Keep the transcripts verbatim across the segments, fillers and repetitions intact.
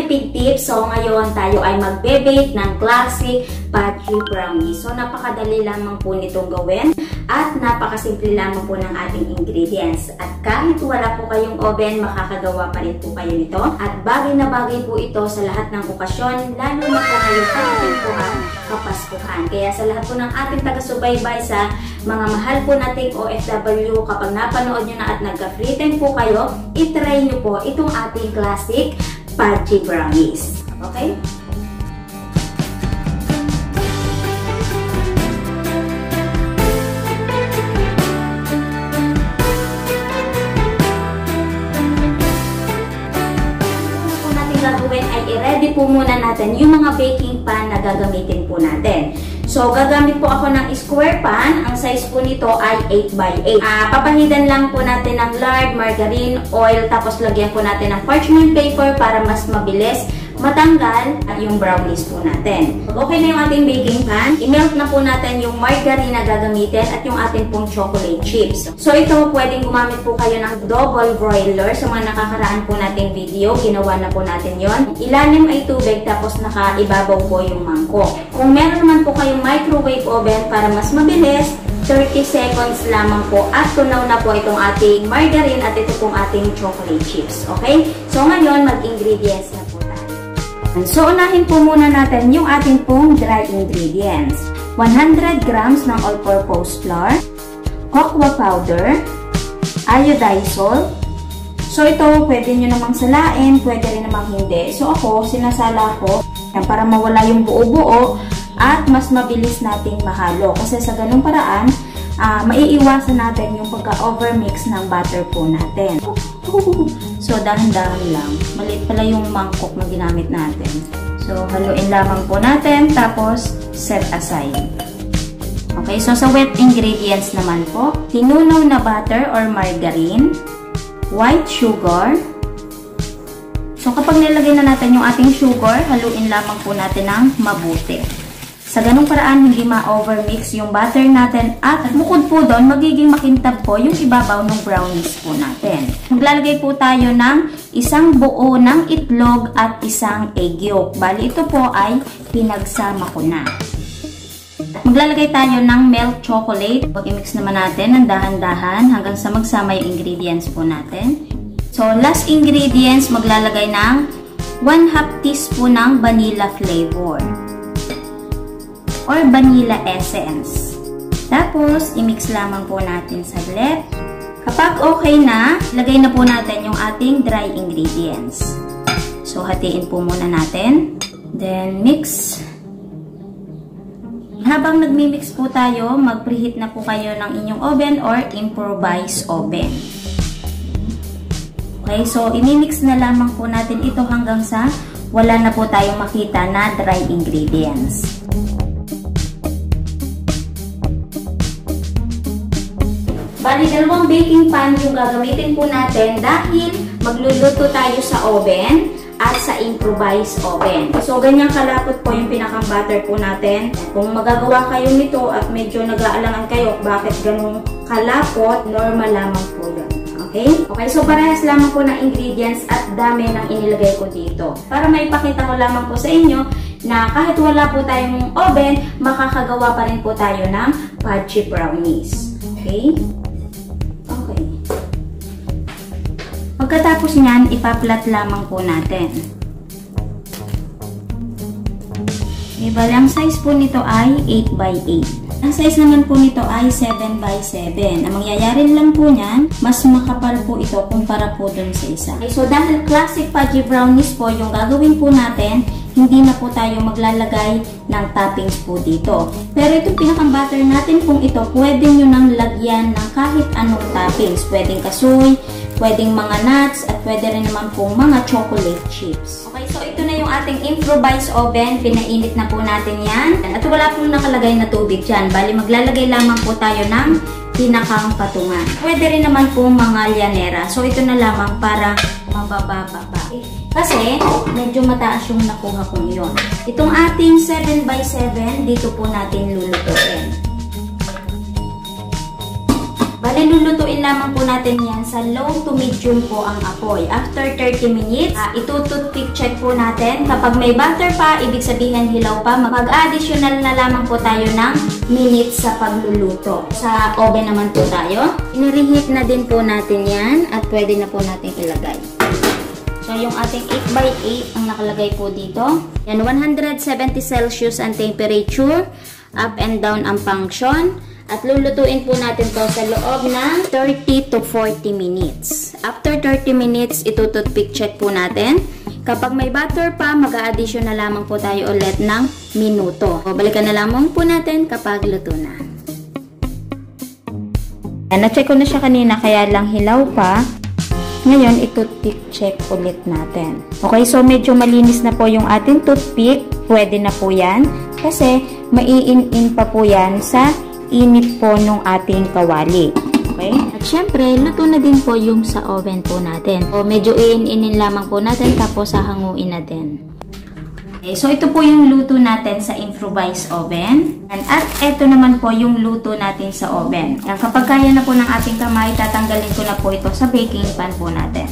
tipid tips. So ngayon tayo ay magbe-bake ng classic fudgy brownie. So napakadali lamang po nitong gawin at napakasimple lamang po ng ating ingredients. At kahit wala po kayong oven, makakagawa pa rin po kayo nito. At bagay na bagay po ito sa lahat ng okasyon, lalo na po ngayong pagtitimpuhan, kapaskuhan. Kaya sa lahat po ng ating taga-subaybay, sa mga mahal po nating O F W, kapag napanood nyo na at nagka-free time po kayo, itry nyo po itong ating classic fudgy brownies. Okay? Gagawin ay i-ready po muna natin yung mga baking pan na gagamitin po natin. So, gagamit po ako ng square pan. Ang size po nito ay eight by eight. Uh, papahidan lang po natin ng lard, margarine, oil, tapos lagyan po natin ng parchment paper para mas mabilis matanggal at yung brownies po natin. Pag okay na yung ating baking pan, i-melt na po natin yung margarine na gagamitin at yung ating pong chocolate chips. So ito, pwedeng gumamit po kayo ng double broiler. Sa mga nakakaraan po nating video, ginawa na po natin yon. Ilalim ay tubig tapos nakaibabaw po yung mangkok. Kung meron naman po kayong microwave oven para mas mabilis, thirty seconds lamang po at tunaw na po itong ating margarine at ito pong ating chocolate chips. Okay? So ngayon, mag-ingredients na po tayo. So, unahin po muna natin yung ating pong dry ingredients. one hundred grams ng all-purpose flour, cocoa powder, iodized salt. So, ito, pwede nyo namang salain, pwede rin namang hindi. So, ako, sinasala ko para mawala yung buo-buo at mas mabilis nating mahalo. Kasi sa ganung paraan, uh, maiiwasan natin yung pagka-overmix ng butter po natin. So, dahan-dahan lang. Maliit pala yung mangkok na ginamit natin. So, haluin lamang po natin. Tapos, set aside. Okay, so sa wet ingredients naman po, tinunaw na butter or margarine, white sugar. So, kapag nilagay na natin yung ating sugar, haluin lamang po natin ng mabuti. Sa ganung paraan, hindi ma-overmix yung butter natin at bukod po doon, magiging makintab po yung ibabaw ng brownies po natin. Maglalagay po tayo ng isang buo ng itlog at isang egg yolk. Bali, ito po ay pinagsama ko na. Maglalagay tayo ng milk chocolate. Pag-i-mix naman natin ng dahan-dahan hanggang sa magsama yung ingredients po natin. So, last ingredients, maglalagay ng one half teaspoon ng vanilla flavor or vanilla essence. Tapos, i-mix lamang po natin saglit. Kapag okay na, lagay na po natin yung ating dry ingredients. So, hatiin po muna natin. Then, mix. Habang nagmi-mix po tayo, mag-preheat na po kayo ng inyong oven or improvised oven. Okay, so, i-mix na lamang po natin ito hanggang sa wala na po tayong makita na dry ingredients. Bali, dalawang baking pan yung gagamitin po natin dahil magluluto tayo sa oven at sa improvised oven. So, ganyan kalapot po yung pinakang butter po natin. Kung magagawa kayo nito at medyo nag-aalangan kayo bakit ganun kalapot, normal lamang po yun. Okay? Okay, so parehas lamang po ng ingredients at dami ng inilagay ko dito. Para maipakita ko lamang po sa inyo na kahit wala po tayong oven, makakagawa pa rin po tayo ng fudgy brownies. Okay? Pagkatapos nyan, ipaplat lamang po natin. Ibali, ang size po nito ay eight by eight. Ang size naman po nito ay seven by seven. Ang mangyayari lang po nyan, mas makapal po ito kumpara po dun sa isa. Okay, so dahil classic fudgy brownies po yung gagawin po natin, hindi na po tayo maglalagay ng toppings po dito. Pero itong pinakang butter natin kung ito, pwede nyo nang lagyan ng kahit anong toppings. Pwedeng kasoy, pwedeng mga nuts, at pwede rin naman pong mga chocolate chips. Okay, so ito na yung ating improvised oven. Pinainit na po natin yan. At wala pong nakalagay na tubig dyan. Bali, maglalagay lamang po tayo ng pinakang patungan. Pwede rin naman pong mga lyanera. So, ito na lamang para mabababa pa. Kasi, medyo mataas yung nakuha kong iyon. Itong ating seven by seven, dito po natin lulutuin. Bali, lulutuin lamang po natin yan sa low to medium po ang apoy. After thirty minutes, uh, ito-toothpick check po natin. Kapag may butter pa, ibig sabihin hilaw pa. Mag-additional na lamang po tayo ng minutes sa pagluluto. Sa oven naman po tayo. Inireheat na din po natin yan at pwede na po natin ilagay. So, yung ating eight by eight ang nakalagay po dito. Yan, one hundred seventy Celsius ang temperature. Up and down ang function. At lulutuin po natin to sa loob ng thirty to forty minutes. After thirty minutes, ito-toothpick check po natin. Kapag may butter pa, mag-a-addition na lamang po tayo ulit ng minuto. O, balikan na lamang po natin kapag luto na. Na-check ko na siya kanina, kaya lang hilaw pa. Ngayon, ito-toothpick check ulit natin. Okay, so medyo malinis na po yung ating toothpick. Pwede na po yan. Kasi, mai-in-in pa po yan sa init po nung ating kawali. Okay? At syempre, luto na din po yung sa oven po natin. So, medyo in-inin lamang po natin tapos hahanguin na din. Okay, so ito po yung luto natin sa improvised oven. And at ito naman po yung luto natin sa oven. Yan, kapag kaya na po ng ating kamay, tatanggalin ko na po ito sa baking pan po natin.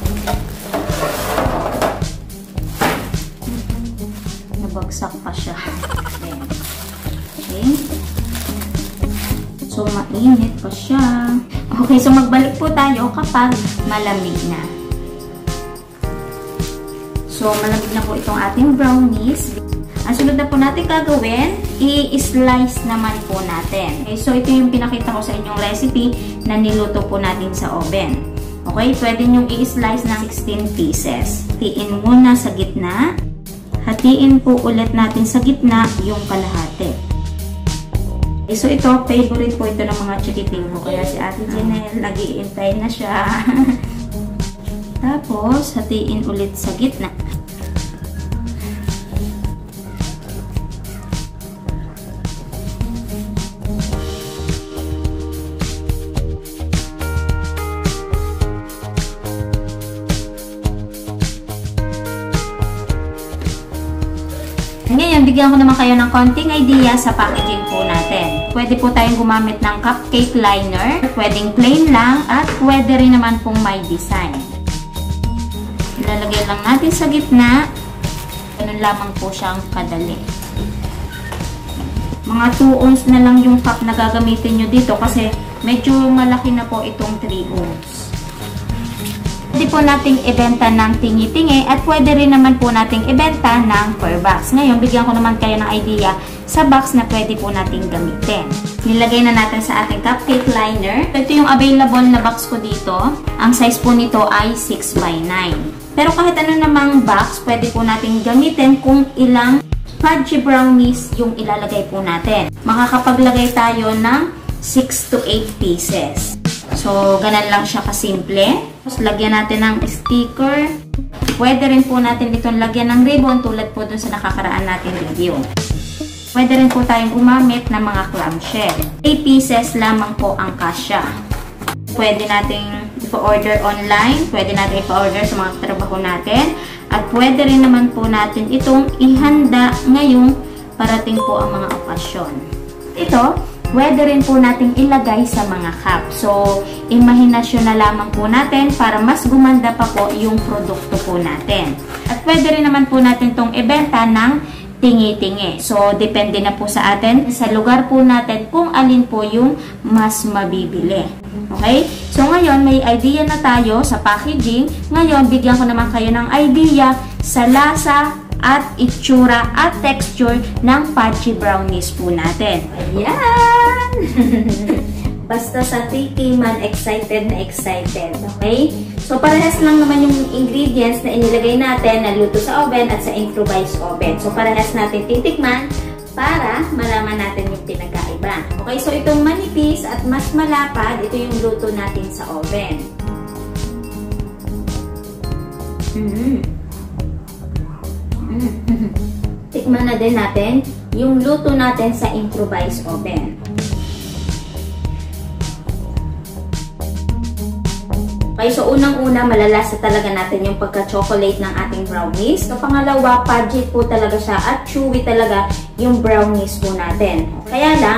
Nabagsak pa siya. Okay. Okay. So, mainit pa siya. Okay, so magbalik po tayo kapag malamig na. So, malamig na po itong ating brownies. Ang sunod na po natin gagawin, i-slice naman po natin. Okay, so ito yung pinakita ko sa inyong recipe na niluto po natin sa oven. Okay, pwede nyo i-slice ng sixteen pieces. Hatiin muna sa gitna. Hatiin po ulit natin sa gitna yung kalahati. So, ito, favorite po ito ng mga chikiting ko. Kaya si Ate Janelle, nag-iintay na siya. Tapos, hatiin ulit sa gitna. Ngayon, bigyan ko naman kayo ng konting idea sa packaging po natin. Pwede po tayong gumamit ng cupcake liner, pwedeng plain lang, at pwede rin naman pong may design. Ilalagay lang natin sa gitna. Ganun lamang po siyang kadali. Mga two ounce na lang yung cup na gagamitin nyo dito kasi medyo malaki na po itong three ounce. Pwede po nating ibenta ng tingi-tingi at pwede rin naman po nating ibenta ng per box. Ngayon, bigyan ko naman kayo ng idea sa box na pwede po nating gamitin. Nilagay na natin sa ating cupcake liner. Ito yung available na box ko dito. Ang size po nito ay six by nine. Pero kahit ano namang box, pwede po nating gamitin kung ilang fudgy brownies yung ilalagay po natin. Makakapaglagay tayo ng six to eight pieces. So, ganun lang siya kasimple. Tapos, lagyan natin ng sticker. Pwede rin po natin itong lagyan ng ribbon tulad po dun sa nakakaraan natin video. Pwede rin po tayong gumamit ng mga clamshell. eight pieces lamang po ang kasya. Pwede nating ipa-order online. Pwede natin ipa-order sa mga trabaho natin. At pwede rin naman po natin itong ihanda ngayong parating po ang mga okasyon. Ito, pwede rin po nating ilagay sa mga cup. So, imahinasyon na lamang po natin para mas gumanda pa po yung produkto po natin. At pwede rin naman po natin itong ibenta ng tingi-tingi. So, depende na po sa atin, sa lugar po natin kung alin po yung mas mabibili. Okay? So, ngayon, may idea na tayo sa packaging. Ngayon, bigyan ko naman kayo ng idea sa lasa at itsura at texture ng fudgy brownies po natin. Ayan! Basta sa tikiman, excited na excited. Okay? So, parehas lang naman yung ingredients na inilagay natin na luto sa oven at sa improvised oven. So, parehas natin titikman para malaman natin yung pinagkaiba. Okay? So, itong manipis at mas malapad, ito yung luto natin sa oven. Mm-hmm. Tikman na din natin yung luto natin sa improvised oven. Okay, so unang-una, malalasa talaga natin yung pagka-chocolate ng ating brownies. So, pangalawa, fudgy po talaga siya at chewy talaga yung brownies po natin. Kaya lang,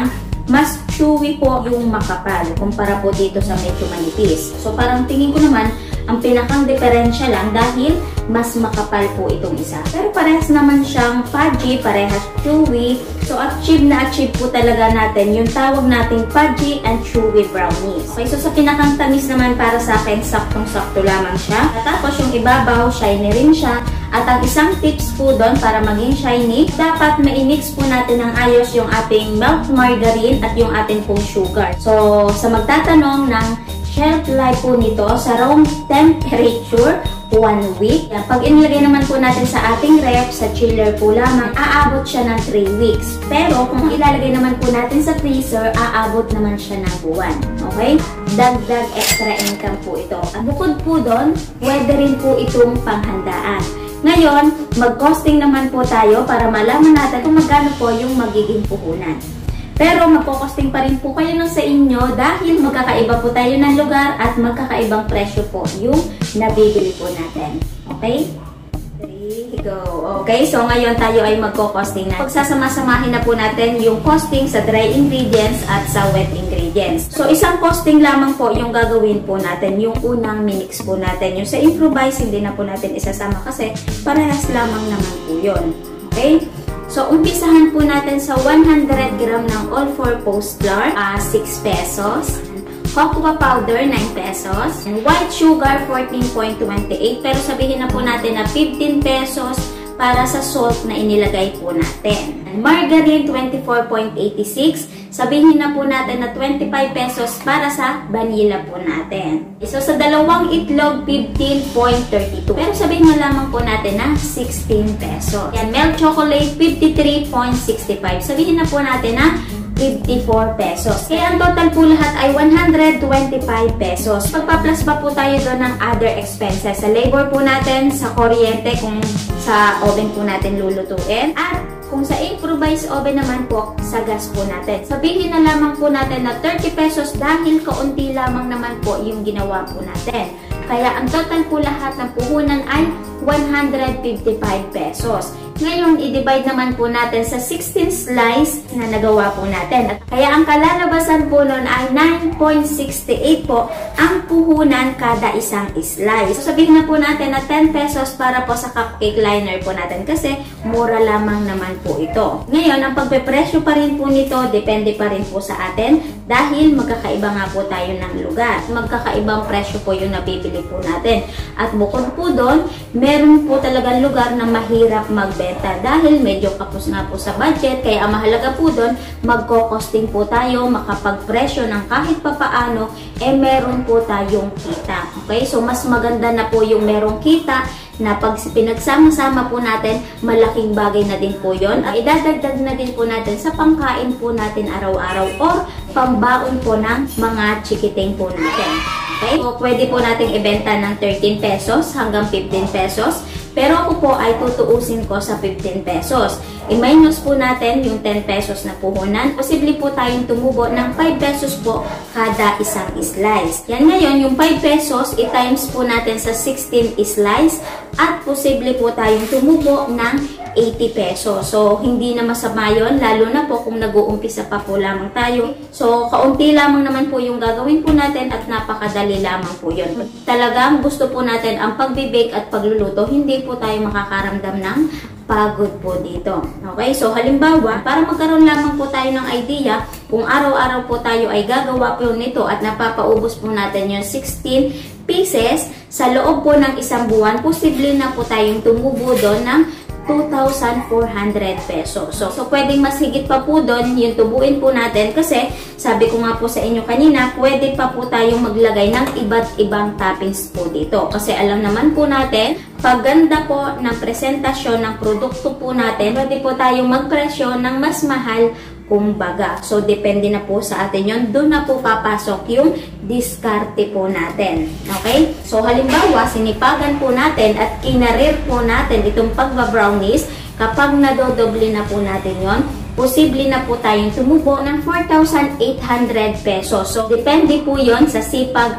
mas chewy po yung makapal kumpara po dito sa medyo manipis. So parang tingin ko naman ang pinakang diferensya lang dahil mas makapal po itong isa. Pero parehas naman siyang fudgy, parehas chewy. So achieve na achieve po talaga natin yung tawag nating fudgy and chewy brownies. Okay, so sa pinakang tamis naman para sa akin, saktong-sakto lamang siya. At tapos yung ibabaw, shiny rin siya. At ang isang tips po doon para maging shiny, dapat ma-mix po natin ng ayos yung ating milk margarine at yung ating pong sugar. So, sa magtatanong ng shelf life po nito sa room temperature, one week. Pag inilagay naman po natin sa ating ref, sa chiller po lamang, aabot siya ng three weeks. Pero kung ilalagay naman po natin sa freezer, aabot naman siya ng buwan. Okay? Dagdag extra income po ito. At bukod po doon, pwede rin po itong panghandaan. Ngayon, mag-costing naman po tayo para malaman natin kung magkano po yung magiging puhunan. Pero magpo-costing pa rin po kayo ng sa inyo dahil magkakaiba po tayo ng lugar at magkakaibang presyo po yung nabibili po natin. Okay? three, go. Okay, so ngayon tayo ay magko-costing na. Pagsasama-samahin na po natin yung costing sa dry ingredients at sa wet ingredients. So isang costing lamang po yung gagawin po natin, yung unang minix po natin. Yung sa improvise, hindi na po natin isasama kasi parehas lamang naman po yun. Okay? So, umpisahan po natin sa one hundred gram ng all-purpose flour, uh, six pesos. Cocoa powder, nine pesos. And white sugar, fourteen point two eight. Pero sabihin na po natin na fifteen pesos para sa salt na inilagay po natin. And margarine, twenty-four point eight six. Sabihin na po natin na twenty-five pesos para sa vanilla po natin. So, sa dalawang itlog, fifteen point three two. Pero sabihin na lamang po natin na sixteen pesos. Yan, milk chocolate, fifty-three point six five. Sabihin na po natin na fifty-four pesos. Kaya ang total po lahat ay one hundred twenty-five pesos. Pagpa-plus pa po tayo doon ng other expenses. Sa labor po natin, sa kuryente, kung sa oven po natin lulutuin, at kung sa improvised oven naman po, sa gas po natin. Sabihin na lamang po natin na thirty pesos dahil kaunti lamang naman po yung ginawa po natin. Kaya ang total po lahat ng puhunan ay one hundred fifty-five pesos. Ngayon, i-divide naman po natin sa sixteen slice na nagawa po natin. At kaya ang kalalabasan po nun ay nine point six eight po ang puhunan kada isang slice. So, sabihin na po natin na ten pesos para po sa cupcake liner po natin kasi mura lamang naman po ito. Ngayon, ang pagpepresyo pa rin po nito, depende pa rin po sa atin dahil magkakaiba nga po tayo ng lugar. Magkakaibang presyo po yung nabibili po natin. At bukod po doon, meron po talagang lugar na mahirap magbenta dahil medyo kapos nga po sa budget. Kaya ang mahalaga po doon, magko-costing po tayo, makapagpresyo ng kahit papaano, eh meron po tayong kita. Okay? So, mas maganda na po yung merong kita na pag pinagsama-sama po natin, malaking bagay na din po yun. At idadagdag na din po natin sa pangkain po natin araw-araw or pambaon po ng mga chikiting po natin. Okay? So, pwede po nating ibenta ng thirteen pesos hanggang fifteen pesos. Pero ako po ay tutuusin ko sa fifteen pesos. I-minus po natin yung ten pesos na puhunan. Posible po tayong tumubo ng five pesos po kada isang slice. Yan ngayon, yung five pesos, i-times po natin sa sixteen slice at posible po tayong tumubo ng eighty pesos. So, hindi na masama yun, lalo na po kung nag-uumpisa pa po lamang tayo. So, kaunti lamang naman po yung gagawin po natin at napakadali lamang po yun. Talagang gusto po natin ang pagbibake at pagluluto, hindi po tayo makakaramdam ng pagod po dito. Okay? So, halimbawa, para magkaroon lamang po tayo ng idea, kung araw-araw po tayo ay gagawa po nito at napapaubos po natin yung sixteen pieces, sa loob po ng isang buwan, posible na po tayong tumubo doon ng two thousand four hundred pesos. So, so, pwedeng mas higit pa po doon yung tubuin po natin kasi sabi ko nga po sa inyo kanina, pwede pa po tayong maglagay ng iba't ibang toppings po dito. Kasi alam naman po natin, pagganda po ng presentasyon ng produkto po natin, pwede po tayong magpresyo ng mas mahal kumbaga. So, depende na po sa atin yun. Doon na po papasok yung diskarte po natin. Okay? So, halimbawa, sinipagan po natin at kinarir po natin itong pagba-brownies. Kapag nadodoble na po natin yon, posible na po tayong tumubo ng four thousand eight hundred pesos. So, depende po yon sa sipag at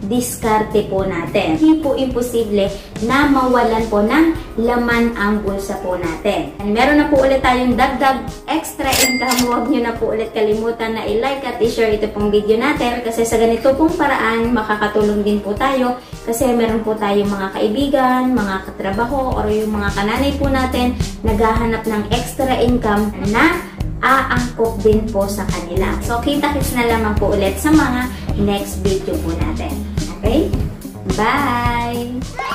diskarte po natin. Hindi po imposible na mawalan po ng laman ang bulsa po natin. And meron na po ulit tayong dagdag extra income. Huwag nyo na po ulit kalimutan na i-like at i-share ito pong video natin kasi sa ganito pong paraan makakatulong din po tayo kasi meron po tayong mga kaibigan, mga katrabaho, or yung mga kananay po natin naghahanap ng extra income na aangkop din po sa kanila. So, kita-kits na lamang po ulit sa mga next video po natin. Okay? Bye!